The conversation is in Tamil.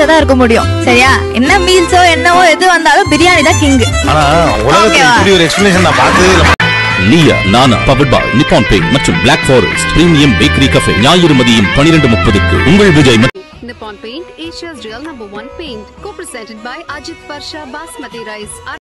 மீல்ஸா தான் இருக்க முடியும். சரியா? என்ன மீல்ஸோ என்னவோ எது வந்தாலும் பிரியாணி தான் கிங். ஆனா உலகத்துல இப்படி ஒரு எக்ஸ்பிளனேஷன் நான் பார்த்ததே இல்ல. லியா நானா பவர்ட் பை நிப்பான் பெயிண்ட் மற்றும் Black Forest premium bakery cafe ஞாயிறு மதியம் 12:30க்கு உங்கள் Vijay. Nippon Paint, Asia's real #1 paint, co-presented by Ajit Varsha Basmati Rice.